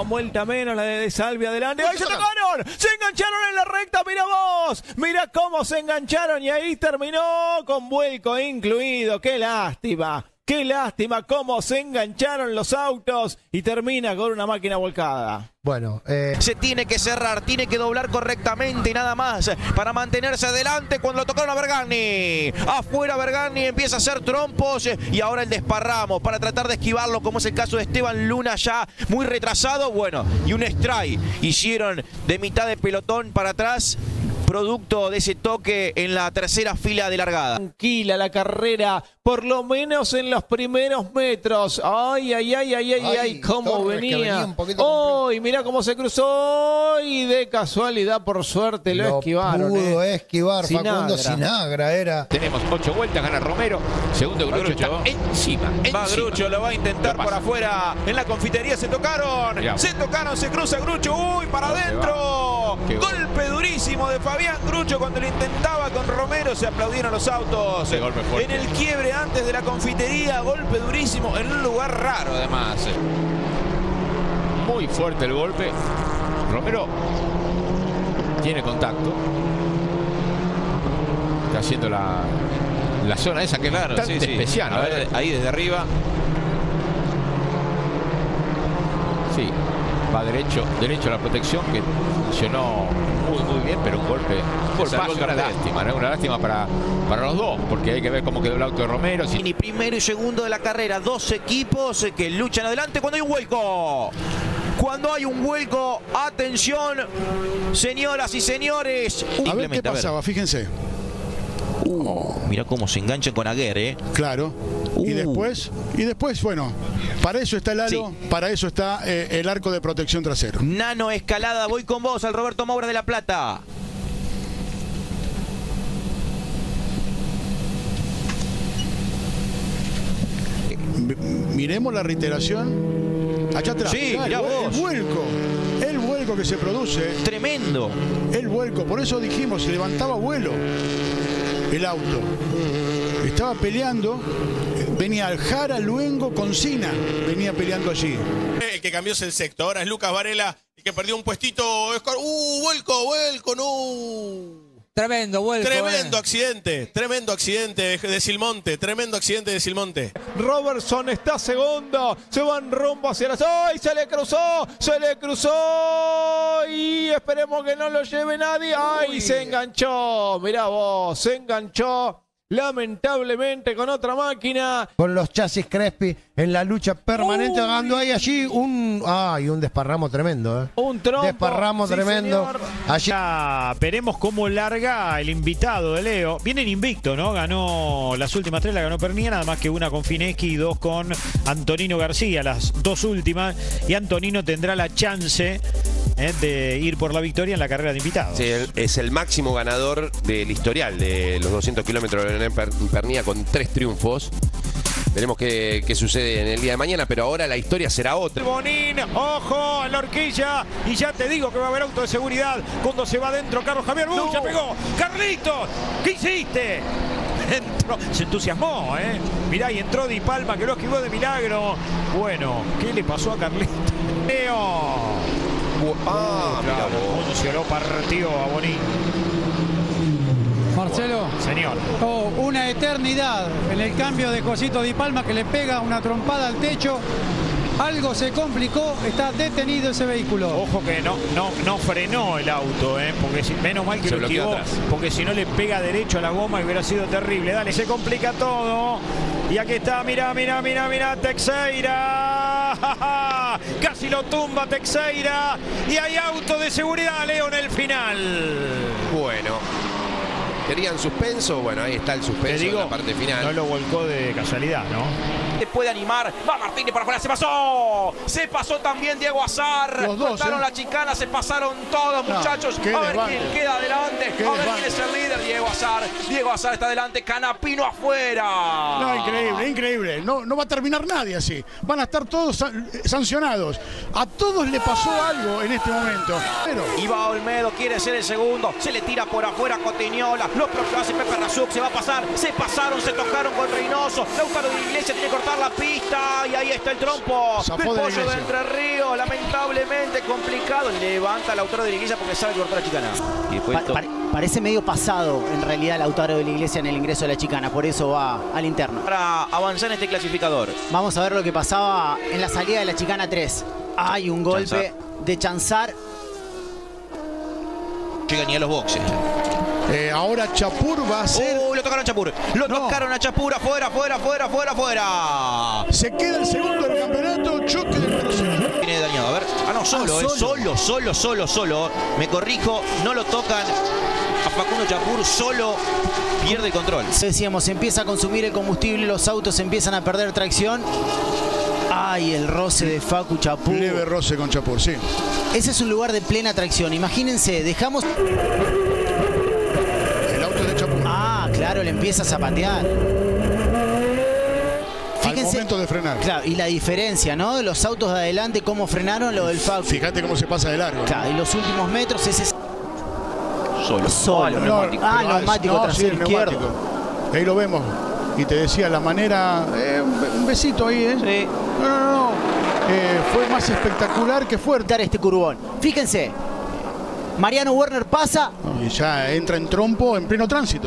Con vuelta menos la de Salvi adelante. ¡Ahí se tocaron! ¡Se engancharon en la recta! ¡Mira vos! ¡Mira cómo se engancharon! Y ahí terminó con vuelco incluido. ¡Qué lástima! ¡Qué lástima cómo se engancharon los autos! Y termina con una máquina volcada. Bueno, se tiene que cerrar, tiene que doblar correctamente y nada más para mantenerse adelante cuando lo tocaron a Bergani. Afuera Bergani empieza a hacer trompos y ahora el desparramo para tratar de esquivarlo, como es el caso de Esteban Luna, ya muy retrasado. Bueno, y un strike hicieron de mitad de pelotón para atrás, producto de ese toque en la tercera fila de largada. Tranquila la carrera, por lo menos en los primeros metros. Ay, ay, ay, ay, ay, ay, cómo venía. Ay, mirá cómo se cruzó y de casualidad, por suerte, lo esquivaron. Pudo esquivar Facundo Sinagra, era. Tenemos 8 vueltas, gana Romero. Segundo Grucho está encima. Va Grucho, lo va a intentar por afuera. En la confitería se tocaron. Mirá. Se tocaron, se cruza Grucho. Uy, para adentro. Golpe durísimo de Fabián Grucho cuando lo intentaba con Romero. Se aplaudieron los autos. En el quiebre antes de la confitería. Golpe durísimo en un lugar raro además. Muy fuerte el golpe. Romero tiene contacto. Está haciendo la zona esa que es bastante especial. A ver, ahí desde arriba. Sí, va derecho a la protección, que funcionó muy bien, pero un golpe bajo, una lástima, ¿no? Una lástima para los dos, porque hay que ver cómo quedó el auto de Romero. Y primero y segundo de la carrera, dos equipos que luchan adelante cuando hay un vuelco. Cuando hay un vuelco, atención, señoras y señores. A ver qué pasaba, fíjense. Mira cómo se enganchan con Aguirre, Claro. Y después, bueno, para eso está el halo, para eso está el arco de protección trasero. Nano Escalada, voy con vos al Roberto Maura de La Plata. Miremos la reiteración. Allá atrás. Sí, mirá vos. El vuelco que se produce. Tremendo. El vuelco, por eso dijimos, se levantaba vuelo el auto. Estaba peleando, venía al Jara Luengo con Sina, venía peleando allí. El que cambió es el sexto, ahora es Lucas Varela, el que perdió un puestito. Vuelco, no. Tremendo vuelco. Tremendo accidente de Silmonte, Robertson está segundo, se van rumbo hacia las... ¡Ay! Se le cruzó y esperemos que no lo lleve nadie. ¡Ay! Se enganchó, mirá vos, se enganchó lamentablemente con otra máquina. Con los chasis Crespi en la lucha permanente, dando ahí allí un desparramo tremendo. Un trompo. Desparramo tremendo. Allí. Veremos cómo larga el invitado de Leo. Viene invicto, ¿no? Ganó las últimas 3, la ganó Pernía, nada más que una con Fineschi y 2 con Antonino García, las 2 últimas. Y Antonino tendrá la chance de ir por la victoria en la carrera de invitados. Sí, es el máximo ganador del historial de los 200 kilómetros de Pernía con 3 triunfos. Veremos qué sucede en el día de mañana, pero ahora la historia será otra. Bonín, ojo a la horquilla, y ya te digo que va a haber auto de seguridad cuando se va adentro Carlos Javier. ¡Se pegó! ¡Carlitos! ¿Qué hiciste? Entró, se entusiasmó, Mirá, y entró Di Palma, que lo esquivó de milagro. Bueno, ¿qué le pasó a Carlitos? Leo. Claro, funcionó, partió a Bonín. Marcelo. Señor. Una eternidad en el cambio de Josito Di Palma, que le pega una trompada al techo. Algo se complicó, está detenido ese vehículo. Ojo que no frenó el auto, porque menos mal que lo esquivó, porque si no le pega derecho a la goma y hubiera sido terrible. Dale, se complica todo. Y aquí está, mirá, Teixeira. Casi lo tumba Teixeira. Y hay auto de seguridad, Leo, en el final. Bueno. ¿Querían suspenso? Bueno, ahí está el suspenso en la parte final. No lo volcó de casualidad, ¿no? Se puede animar, va Martínez para afuera, se pasó también Diego Azar. Los dos, Faltaron la chicana, se pasaron todos, muchachos. A ver quién queda adelante, a ver quién es el líder. líder Diego Azar. Diego Azar está adelante, Canapino afuera. No, increíble, increíble. No va a terminar nadie así. Van a estar todos sancionados. A todos le pasó algo en este momento. Pero Iba Olmedo, quiere ser el segundo. Se le tira por afuera Cotiñola. Lo propio hace Pepe Razuk, se va a pasar. Se pasaron, se tocaron con Reynoso. Lautaro de la Iglesia tiene que cortar la pista. Y ahí está el trompo del Pollo de Entre Ríos. Lamentablemente complicado. Levanta Lautaro de la Iglesia porque sabe cortar la chicana. Y después parece medio pasado en realidad Lautaro de la Iglesia en el ingreso de la chicana. Por eso va al interno. Para avanzar en este clasificador. Vamos a ver lo que pasaba en la salida de la chicana 3. Hay un golpe de Chanzar. Llega ni a los boxes. ahora Chapur va a ser... Lo tocaron a Chapur. Lo tocaron a Chapur. Afuera. Se queda el segundo del campeonato. Choque del tercero. Tiene dañado. A ver. No, solo. Me corrijo. No lo tocan a Facundo Chapur. Solo pierde el control. Decíamos, empieza a consumir el combustible. Los autos empiezan a perder tracción. Ay, el roce de Facu Chapur. Leve roce con Chapur, sí. Ese es un lugar de plena tracción. Imagínense, dejamos... El auto de Chapur. Ah, claro, le empieza a zapatear. Fíjense, al momento de frenar. Claro, y la diferencia, ¿no? De los autos de adelante, cómo frenaron lo del Facu. Fíjate cómo se pasa de largo. Claro, y los últimos metros ese... Solo. Neumático trasero izquierdo. Ahí lo vemos. Y te decía la manera... un besito ahí, ¿eh? Sí. No. Fue más espectacular que fuerte. Este curbón. Fíjense. Mariano Werner pasa. Y ya entra en trompo en pleno tránsito.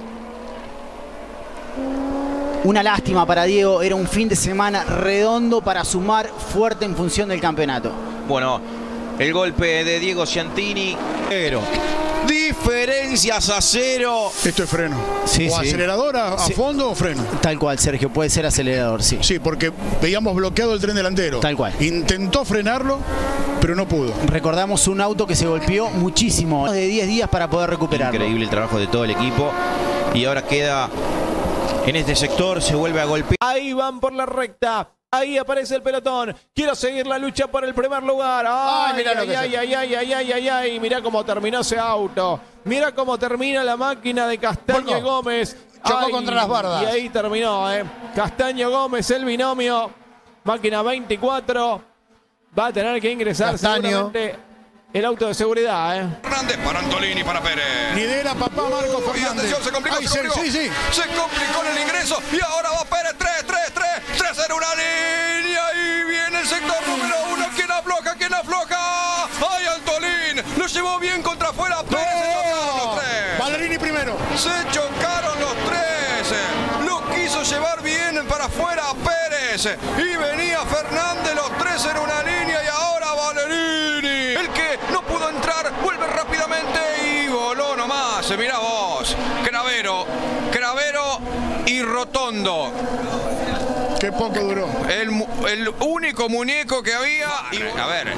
Una lástima para Diego. Era un fin de semana redondo para sumar fuerte en función del campeonato. Bueno, el golpe de Diego Ciantini. Pero... diferencias a 0. Esto es freno. Sí, o acelerador a fondo o freno. Tal cual, Sergio. Puede ser acelerador, sí. Sí, porque veíamos bloqueado el tren delantero. Tal cual. Intentó frenarlo, pero no pudo. Recordamos un auto que se golpeó muchísimo. De 10 días para poder recuperarlo. Increíble el trabajo de todo el equipo. Y ahora queda en este sector. Se vuelve a golpear. Ahí van por la recta. Ahí aparece el pelotón. Quiero seguir la lucha por el primer lugar. Ay, mirá cómo terminó ese auto. Mirá cómo termina la máquina de Castaño Gómez. Chocó contra las bardas. Y ahí terminó, Castaño Gómez, el binomio. Máquina 24. Va a tener que ingresar seguramente el auto de seguridad, Fernández para Antolini, para Pérez. Lidera papá Marco Fernández. Y atención, se complicó. Sí. Se complicó en el ingreso. Y ahora va Pérez. 3 en una línea. Y viene el sector número 1. ¿Quién afloja? ¡Ay, Antolín! Lo llevó bien contra afuera. Pérez. Se chocaron los 3. Ballerini primero. Se chocaron los 3. Lo quiso llevar bien para afuera Pérez. Y venía Fernández, los 3 en una línea. Y ahora Ballerini. El que no pudo entrar, vuelve rápidamente y voló nomás. Mirá vos. Cravero y Rotondo. Qué poco duró. El único muñeco que había. A ver.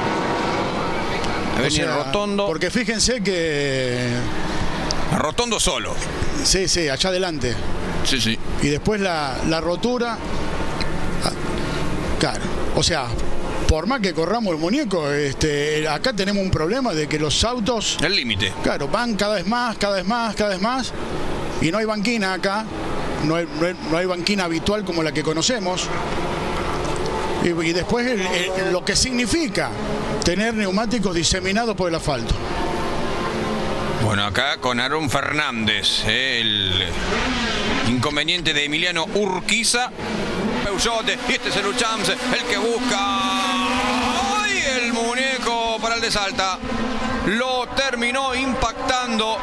Rotondo. Porque fíjense que... Rotondo solo. Sí, allá adelante. Sí. Y después la rotura. Claro. O sea, por más que corramos el muñeco, acá tenemos un problema de que los autos... El límite. Claro, van cada vez más. Y no hay banquina acá. No hay banquina habitual como la que conocemos. Y después lo que significa tener neumáticos diseminados por el asfalto. Bueno, acá con Aaron Fernández, el inconveniente de Emiliano Urquiza. Peugeot, y este es el Uchams, el que busca. ¡Ay! El muñeco para el de Salta. Lo termina impactando.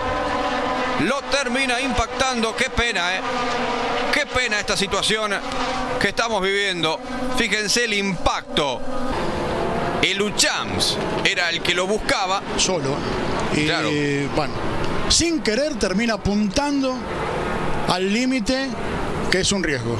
Qué pena, Qué pena esta situación que estamos viviendo. Fíjense el impacto. El Uchams era el que lo buscaba. Solo. Y claro. Bueno, sin querer termina apuntando al límite, que es un riesgo.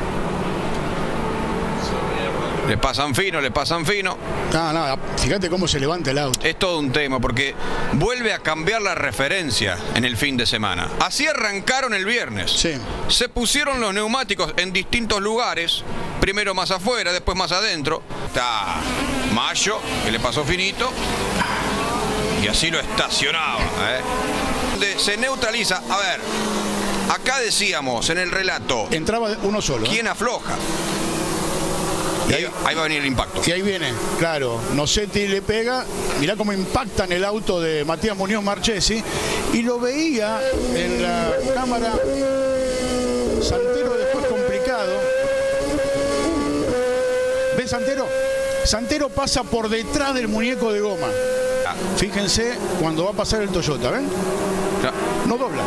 Le pasan fino. No, fíjate cómo se levanta el auto. Es todo un tema porque vuelve a cambiar la referencia en el fin de semana. Así arrancaron el viernes. Sí. Se pusieron los neumáticos en distintos lugares. Primero más afuera, después más adentro. Está Mayo, que le pasó finito. Y así lo estacionaba. se neutraliza. A ver, acá decíamos en el relato. Entraba uno solo. ¿Quién afloja? Y ahí va a venir el impacto. Y ahí viene, claro. Nocetti le pega. Mirá cómo impacta en el auto de Matías Muñoz Marchesi. Y lo veía en la cámara. Santero después complicado. ¿Ven Santero? Santero pasa por detrás del muñeco de goma. Fíjense cuando va a pasar el Toyota, ¿ven? No dobla.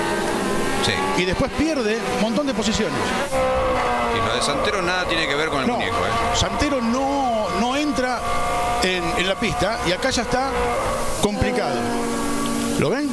Sí. Y después pierde un montón de posiciones. Y lo de Santero nada tiene que ver con el muñeco, ¿eh? Santero no entra en la pista y acá ya está complicado. ¿Lo ven?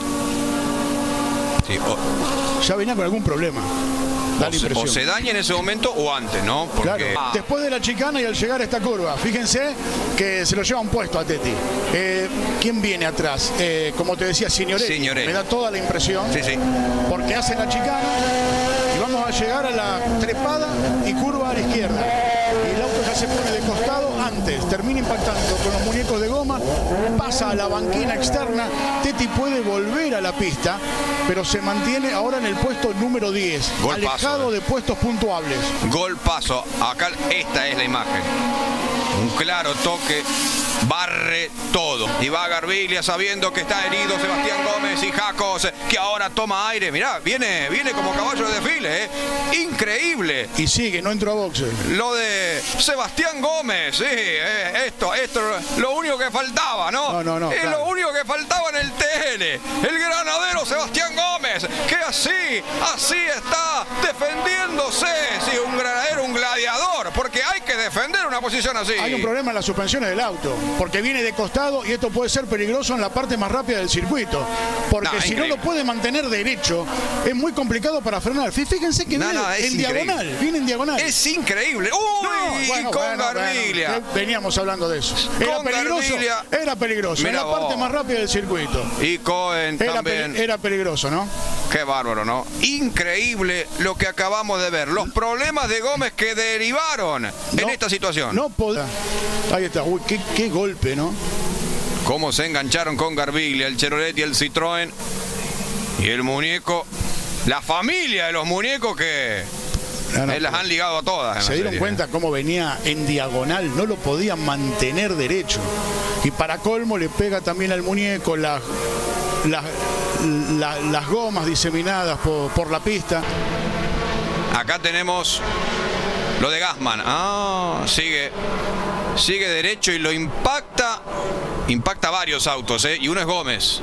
Sí. Ya venía con algún problema. O se daña en ese momento o antes, ¿no? Porque... Claro. Después de la chicana y al llegar a esta curva, fíjense que se lo llevan puesto a Tetti. ¿Quién viene atrás? Como te decía, Signoretti. Me da toda la impresión. Sí, sí. Porque hace la chicana y vamos a llegar a la trepada y curva a la izquierda. Y el auto ya se pone de costado antes. Termina impactando con los muñecos de goma. Pasa a la banquina externa. Tetti puede volver a la pista, pero se mantiene ahora en el puesto número 10. Alejado de puestos puntuables. Gol paso. Acá esta es la imagen. Un claro toque. Barre todo. Y va Garbilia sabiendo que está herido Sebastián Gómez y Jacos, que ahora toma aire. Mirá, viene como caballo de desfile, ¿eh? Increíble. Y sigue, no entró a boxe. Lo de Sebastián Gómez, sí, esto es lo único que faltaba, ¿no? No. Es claro. lo único que faltaba en el TN. El granadero Sebastián Gómez, que así está defendiéndose. Sí, un granadero, un gladiador, porque hay que defender una posición así. Hay un problema en las suspensiones del auto, porque viene de costado y esto puede ser peligroso en la parte más rápida del circuito. Porque si no lo puede mantener derecho, es muy complicado para frenar. Fíjense que viene en diagonal. Viene en diagonal. Es increíble. ¡Uy! Con Garbilia. Veníamos hablando de eso. Era peligroso. Era peligroso. En la parte más rápida del circuito. Y Cohen también. Era peligroso, ¿no? Qué bárbaro, ¿no? Increíble lo que acabamos de ver. Los problemas de Gómez que derivaron en esta situación. No podía. Ahí está. Uy, qué golpe, ¿no? Cómo se engancharon con Garbilia, el Chevrolet y el Citroën. Y el muñeco. La familia de los muñecos que las han ligado a todas. Se dieron cuenta cómo venía en diagonal. No lo podían mantener derecho. Y para colmo le pega también al muñeco las gomas diseminadas por la pista. Acá tenemos lo de Gassman. Sigue derecho y lo impacta varios autos, y uno es Gómez.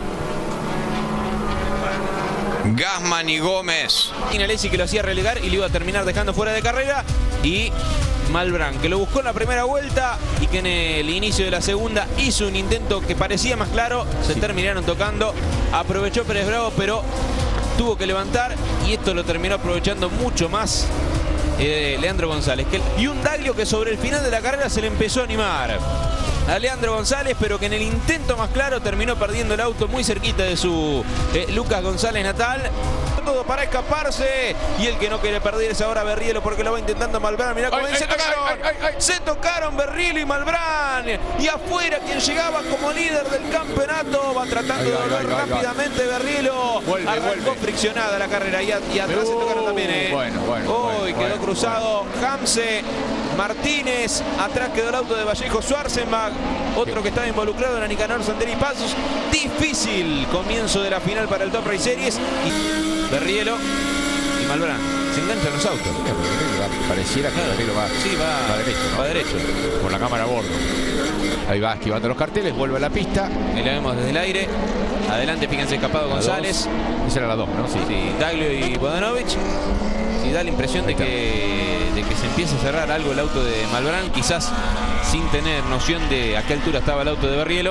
Gassman y Gómez. Inalesi que lo hacía relegar y lo iba a terminar dejando fuera de carrera. Y Malbrán, que lo buscó en la primera vuelta y que en el inicio de la segunda hizo un intento que parecía más claro. Se terminaron tocando. Aprovechó Pérez Bravo, pero tuvo que levantar y esto lo terminó aprovechando mucho más Leandro González. Y un Daglio que sobre el final de la carrera se le empezó a animar a Leandro González, pero que en el intento más claro terminó perdiendo el auto muy cerquita de su Lucas González natal. Todo para escaparse, y el que no quiere perder es ahora Berrielo, porque lo va intentando Malbrán. Mirá cómo se tocaron. Se tocaron Berrielo y Malbrán, y afuera quien llegaba como líder del campeonato va tratando de volver rápidamente Berrielo. Arrancó friccionada la carrera y atrás se tocaron también. Quedó cruzado Hamse, Martínez, atrás quedó el auto de Vallejo Schwarzenbach, otro que estaba involucrado era Nicanor Santeri Pasos. Difícil comienzo de la final para el Top Race Series. Berrielo y Malbrán se enganchan los autos. Pareciera que Berrielo va derecho, ¿no? Va derecho. Con la cámara a bordo. Ahí va esquivando los carteles, vuelve a la pista. Y la vemos desde el aire. Adelante, fíjense, escapado González. Esa era la 2, ¿no? Sí, Daglio y Bodanovich. Y da la impresión de que se empieza a cerrar algo el auto de Malbrán, quizás sin tener noción de a qué altura estaba el auto de Berrielo.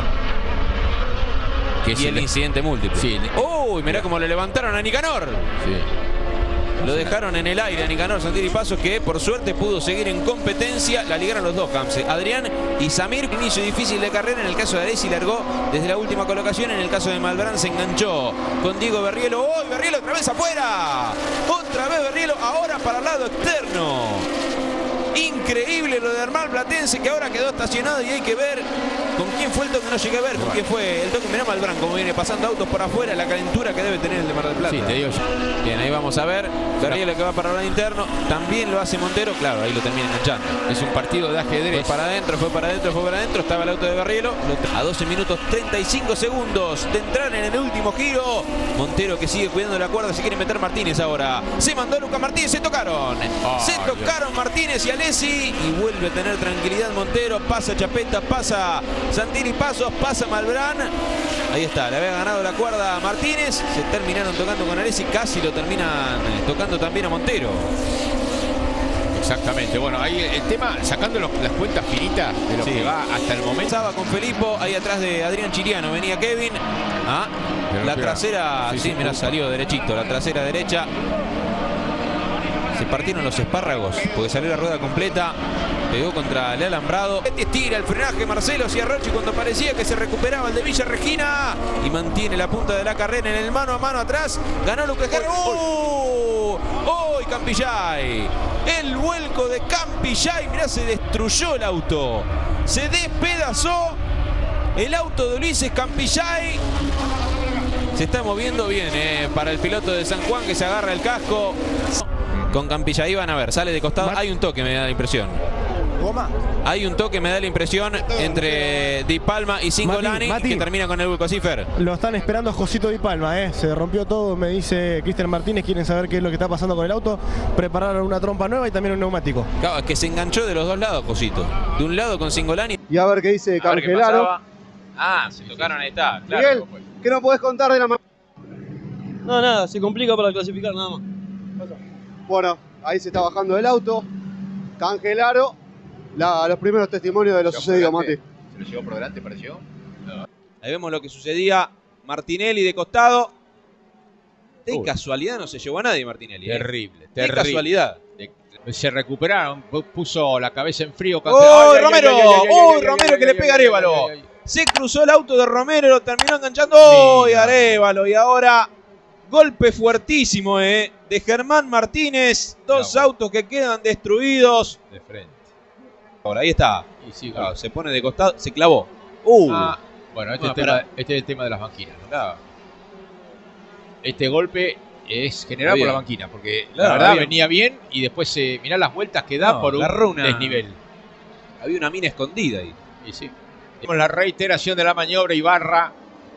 Y el incidente múltiple. Sí. ¡Uy! Mirá cómo le levantaron a Nicanor. Sí. Lo dejaron en el aire a Nicanor Santeri Pasos, que por suerte pudo seguir en competencia. La ligaron los dos, Hamse, Adrián y Samir. Inicio difícil de carrera. En el caso de Alesi largó desde la última colocación. En el caso de Malbrán se enganchó con Diego Berrielo. ¡Oh! Berrielo otra vez afuera. Otra vez Berrielo, ahora para el lado externo. Increíble lo de Armán Platense, que ahora quedó estacionado y hay que ver con quién fue el toque. No llegué a ver con quién fue el toque. Mirá Malbrán como viene pasando autos por afuera, la calentura que debe tener plata. Sí, te digo yo. Bien, ahí vamos a ver. Garrielo que va para el lado interno. También lo hace Montero. Claro, ahí lo termina enganchando. Es un partido de ajedrez. Fue para adentro, fue para adentro, fue para adentro. Estaba el auto de Garrielo. A 12 minutos 35 segundos de entrar en el último giro. Montero que sigue cuidando la cuerda. Se quiere meter Martínez ahora. Se mandó Lucas Martínez. Se tocaron. Se tocaron Martínez y Alessi. Y vuelve a tener tranquilidad Montero. Pasa Chapeta, pasa Santini Pasos, pasa Malbrán. Ahí está, le había ganado la cuerda a Martínez. Se terminaron tocando con Alessi. Casi lo terminan tocando también a Montero. Exactamente, bueno, ahí el tema, sacando las cuentas finitas de lo que va hasta el momento. Estaba con Felipo, ahí atrás de Adrián Chiriano venía Kevin. La trasera, sí, mirá, salió derechito, la trasera derecha. Se partieron los espárragos porque salió la rueda completa. Pegó contra el alambrado. Estira el frenaje Marcelo Ciarrochi cuando parecía que se recuperaba el de Villa Regina. Y mantiene la punta de la carrera en el mano a mano atrás. Ganó Lucas Herrera. ¡Oh! Campillay! El vuelco de Campillay. Mirá, se destruyó el auto. Se despedazó el auto de Ulises Campillay. Se está moviendo bien para el piloto de San Juan que se agarra el casco. Con Campillay van a ver, sale de costado. Hay un toque, me da la impresión. Hay un toque, me da la impresión, entre Di Palma y Cingolani, que termina con el vuelco. Cifer. Lo están esperando a Josito Di Palma, se rompió todo, me dice Cristian Martínez. Quieren saber qué es lo que está pasando con el auto. Prepararon una trompa nueva y también un neumático. Claro, que se enganchó de los dos lados, Josito. De un lado con Cingolani. Y a ver qué dice Cangelaro. Se tocaron, ahí está. Claro. Miguel, ¿qué nos podés contar de la mano? No, nada, se complica para clasificar nada más. Bueno, ahí se está bajando el auto. Cangelaro, los primeros testimonios de lo sucedido, Mati. ¿Se lo llevó por delante, pareció? Ahí vemos lo que sucedía. Martinelli de costado. De casualidad no se llevó a nadie Martinelli. Terrible, De casualidad. Se recuperaron, puso la cabeza en frío. ¡Oh, Romero! ¡Oh, Romero que le pega a Arévalo! Se cruzó el auto de Romero, lo terminó enganchando. ¡Oh, y Arévalo! Y ahora golpe fuertísimo de Germán Martínez. Dos autos que quedan destruidos. De frente. Ahora, ahí está. Y sí, claro, se pone de costado, se clavó. Bueno, este es el tema de las banquinas, ¿no? Claro. Este golpe es generado por la banquina, porque la verdad venía bien y después mirá las vueltas que da por un desnivel. Había una mina escondida ahí. Y sí. Tenemos la reiteración de la maniobra. Ibarra.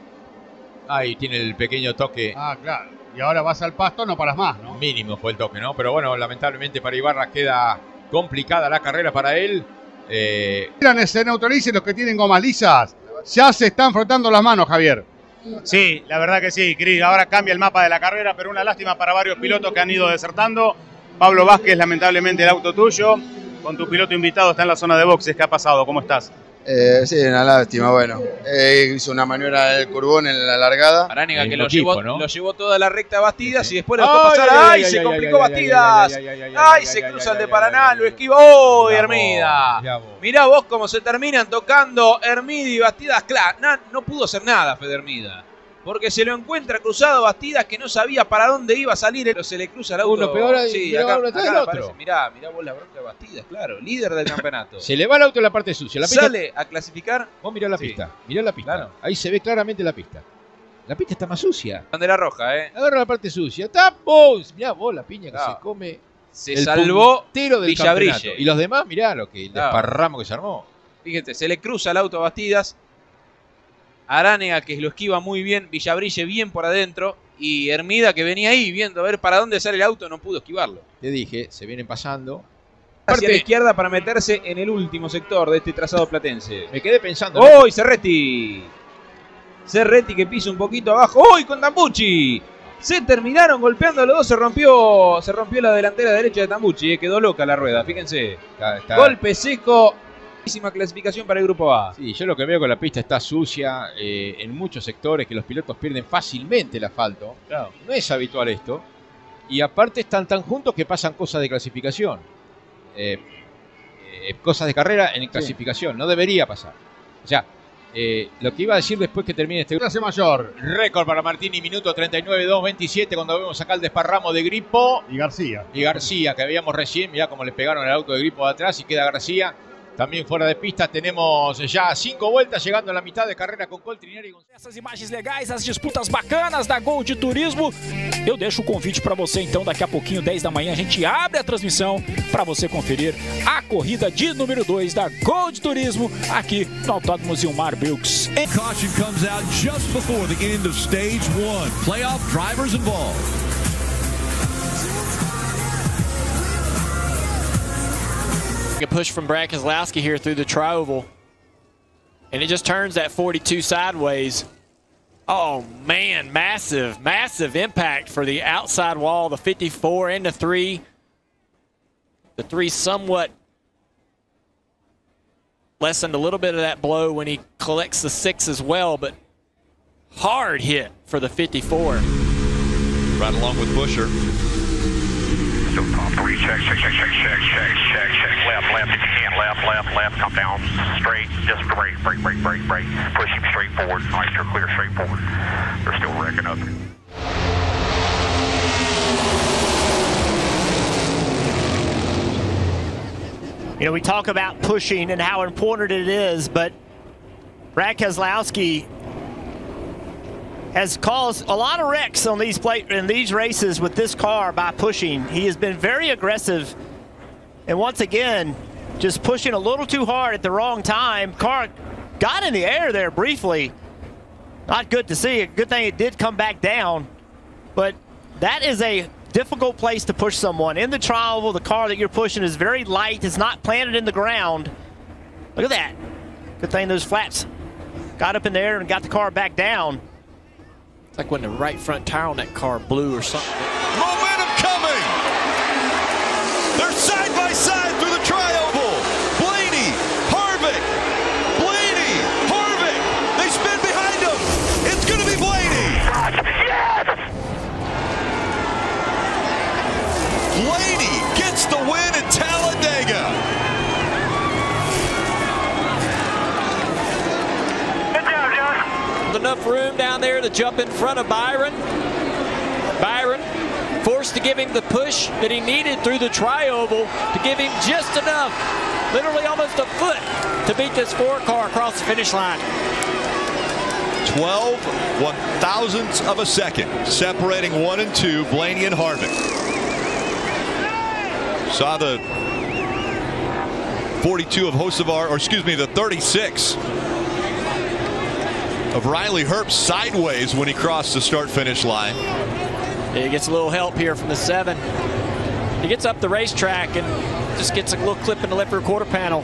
Ahí tiene el pequeño toque. Claro. Y ahora vas al pasto, no paras más, ¿no? Mínimo fue el toque, ¿no? Pero bueno, lamentablemente para Ibarra queda complicada la carrera para él. Se neutralicen los que tienen gomas lisas. Ya se están frotando las manos, Javier. Sí, la verdad que sí, Cris. Ahora cambia el mapa de la carrera, pero una lástima para varios pilotos que han ido desertando. Pablo Vázquez, lamentablemente el auto tuyo. Con tu piloto invitado está en la zona de boxes. ¿Qué ha pasado? ¿Cómo estás? Sí, una lástima, bueno. Hizo una maniobra del curbón en la largada. Arániga que lo llevó toda la recta a Bastidas y después lo dejó pasar. ¡Ay, se complicó Bastidas! ¡Ay, se cruza el de Paraná! Lo esquivó Hermida. Mirá vos cómo se terminan tocando Hermida y Bastidas. Claro, no pudo hacer nada Fede Hermida. Porque se lo encuentra cruzado Bastidas, que no sabía para dónde iba a salir, pero se le cruza el auto. Uno peor sí, acá aparece. Mirá vos la bronca de Bastidas, claro, líder del campeonato. Se le va el auto en la parte sucia. La pista, sale a clasificar. Vos mirá la pista, mirá la pista. Claro. Ahí se ve claramente la pista. La pista está más sucia. Bandera roja, Agarra la parte sucia. ¡Tapos! Mirá vos la piña que se come. Se salvó del Villabrille. Y los demás, mirá lo que el desparramo que se armó. Fíjate, se le cruza el auto a Bastidas. Arániga que lo esquiva muy bien, Villabrille bien por adentro y Hermida que venía ahí viendo a ver para dónde sale el auto, no pudo esquivarlo. Te dije, se vienen pasando. Hacia la izquierda para meterse en el último sector de este trazado platense. Me quedé pensando. ¡Oh, Serretti! Serretti que pisa un poquito abajo. ¡Oh, con Tambucci! Se terminaron golpeando los dos, se rompió la delantera derecha de Tambucci, quedó loca la rueda, fíjense. Golpe seco. Clasificación para el grupo A. Sí, yo lo que veo que la pista está sucia en muchos sectores, que los pilotos pierden fácilmente el asfalto. Claro. No es habitual esto. Y aparte están tan juntos que pasan cosas de clasificación. Cosas de carrera en clasificación. No debería pasar. O sea, lo que iba a decir después que termine este clase mayor. Récord para Martini, minuto 39.227, cuando vemos acá el desparramo de Grippo. Y García. Que veíamos recién. Mirá cómo le pegaron el auto de Grippo de atrás y queda García. También fuera de pista tenemos ya 5 vueltas, llegando a la mitad de carrera con Coltrinieri. Essas imagens legais, as disputas bacanas da Gol de Turismo. Eu deixo o convite para você, então, daqui a pouquinho, 10 da manhã, a gente abre a transmissão para você conferir a corrida de número 2 da Gol de Turismo aqui no Autódromo Zilmar Bilks. Caution comes out just before the end of stage 1. Playoff drivers involved. A push from Brad Keselowski here through the tri-oval. And it just turns that 42 sideways. Oh, man, massive, massive impact for the outside wall, the 54 and the 3. The 3 somewhat lessened a little bit of that blow when he collects the 6 as well, but hard hit for the 54. Right along with Buescher. So top 3, check. Left, if you can, left, come down straight, just brake. Push him straight forward. All right, you're clear straight forward. They're still wrecking up. You know, we talk about pushing and how important it is, but Brad Keselowski has caused a lot of wrecks on these races with this car by pushing. He has been very aggressive, and once again, just pushing a little too hard at the wrong time. Car got in the air there briefly. Not good to see. A good thing it did come back down, but that is a difficult place to push someone. In the tri-oval, the car that you're pushing is very light. It's not planted in the ground. Look at that. Good thing those flaps got up in there and got the car back down. It's like when the right front tire on that car blew or something. Momentum coming! They're side by side through the tri-oval. Blaney, Harvick. They spin behind him. It's going to be Blaney. Yes! Blaney gets the win at Talladega. Good job, John. Enough room down there to jump in front of Byron. Byron forced to give him the push that he needed through the tri-oval to give him just enough, literally almost a foot, to beat this Ford car across the finish line. 12 one-thousandths of a second separating 1 and 2, Blaney and Harvick. Saw the 42 of Hocevar, or excuse me, the 36 of Riley Herbst sideways when he crossed the start-finish line. Yeah, he gets a little help here from the 7. He gets up the racetrack and just gets a little clip in the left rear quarter panel.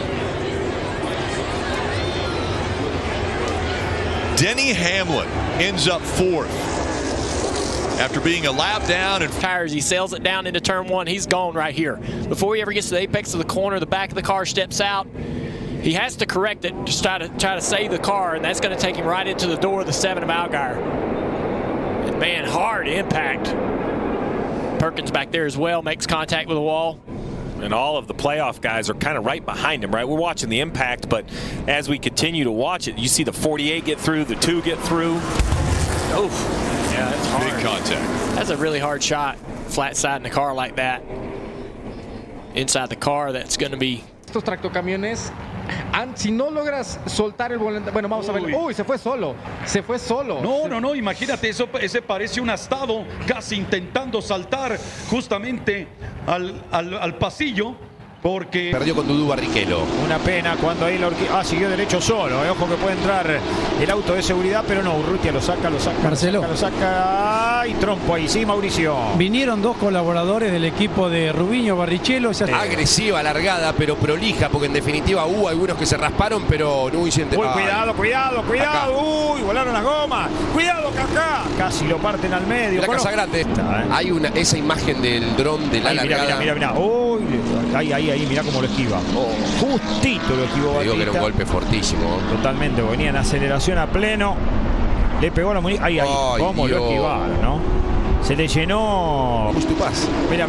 Denny Hamlin ends up 4th after being a lap down and tires. He sails it down into turn 1. He's gone right here. Before he ever gets to the apex of the corner, the back of the car steps out. He has to correct it, just try to save the car, and that's going to take him right into the door of the 7 of Allgaier. And man, hard impact. Perkins back there as well makes contact with the wall. And all of the playoff guys are kind of right behind him, right? We're watching the impact, but as we continue to watch it, you see the 48 get through, the 2 get through. Oof. Yeah, that's hard. Big contact. That's a really hard shot, flat side in the car like that. Inside the car, that's going to be... Estos tractocamiones, si no logras soltar el volante, bueno, vamos a ver. Uy, se fue solo. No, imagínate, ese parece un astado, casi intentando saltar justamente al pasillo. Porque perdió con Dudu Barrichello. Una pena cuando ahí la horquilla. Siguió derecho solo. Ojo que puede entrar el auto de seguridad, pero no. Urrutia lo saca. Marcelo. Lo saca. Y trompo ahí, sí, Mauricio. Vinieron 2 colaboradores del equipo de Rubiño Barrichello. Agresiva largada, pero prolija, porque en definitiva hubo algunos que se rasparon, pero no hubo incidente. Uy, cuidado. Uy, volaron las gomas. Cuidado, Kaká. Casi lo parten al medio. La Casa Grande. Hay esa imagen del dron de la largada. Mira. Uy, ahí, mirá cómo lo esquiva. Justito lo esquivó Batista. Digo que era un golpe fortísimo. Totalmente, venía en aceleración a pleno. Le pegó la munición. Ahí. Cómo lo esquivaron, ¿no? Se le llenó. Mira.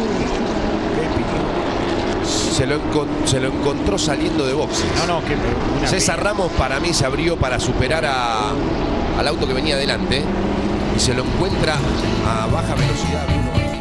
Se lo encontró saliendo de boxes. César Ramos para mí se abrió para superar al auto que venía adelante y se lo encuentra a baja velocidad.